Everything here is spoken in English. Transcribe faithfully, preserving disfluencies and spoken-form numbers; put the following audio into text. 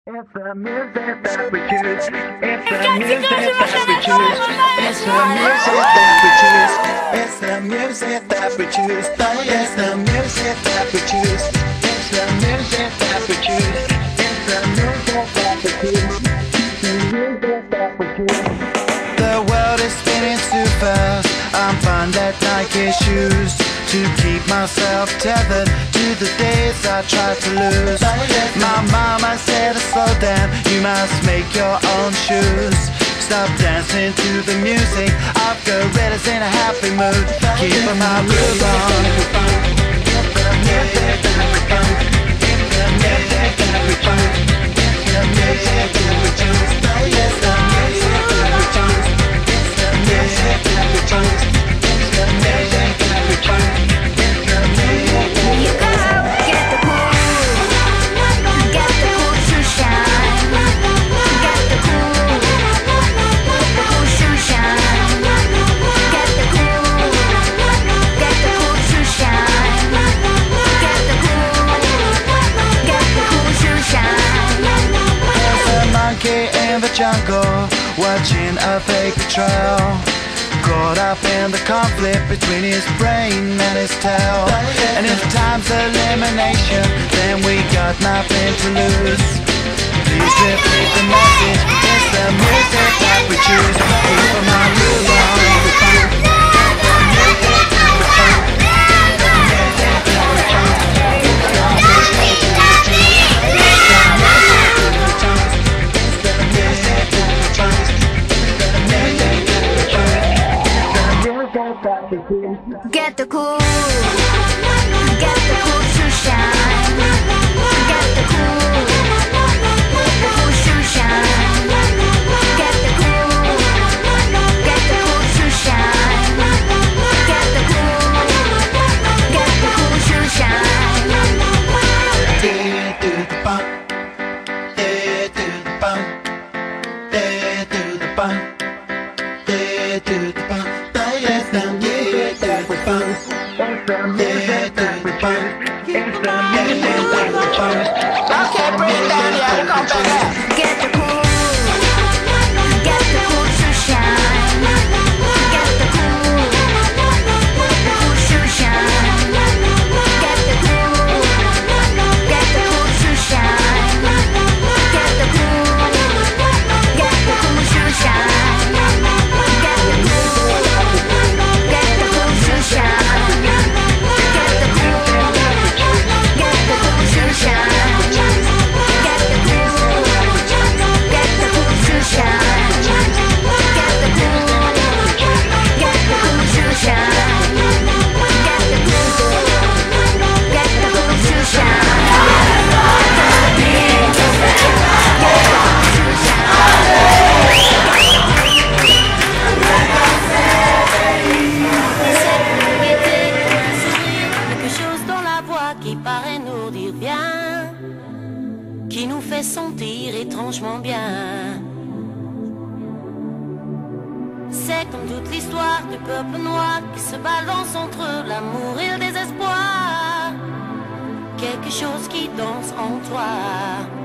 It's the music that we choose. It's the music that we choose. It's the music that we choose. It's the music that we choose. It's the music that we choose. It's the music that we choose. It's the music that we choose. The music that we choose. The world is spinning too fast. I'm fine that Nike shoes to keep myself tethered to the days I tried to lose. My mama said to slow down, you must make your own shoes. Stop dancing to the music, I've got gorillas in a happy mood. Keeping my groove on. It's the music that we choose. It's the music that we choose. It's the music that we choose. It's the music that we choose. It's the music that we choose. It's the music that we choose. In the jungle, watching a fake betrayal, caught up in the conflict between his brain and his tail. And if time's elimination, then we got nothing to lose. Please repeat the message. It's the music that we choose. Keep my groove on. Get the cool, get the cool to shine. Get the cool, the cool to shine. Get the cool, get the cool to shine. Get the cool, get the cool to shine. Day to the bump, day to the bump, day to the bump, day to the bump. It's the music that we choose. It's the music that we choose. It's the music that we choose. Okay, bring it down, yeah, come back. Get the cool, get the cool to shine. Get the cool, the cool to shine. Get the cool, get the cool to shine. Get the cool, get the cool to shine. Get the cool, get the cool to shine. Get the cool, get the cool to shine. Get the cool, get the cool to shine. Get the cool, get the cool to shine. Get the cool, get the cool to shine. Quelque chose dans la voix qui paraît nous dire bien, qui nous fait sentir étrangement bien. C'est comme toute l'histoire du peuple noir qui se balance entre l'amour et le désespoir. Quelque chose qui danse en toi.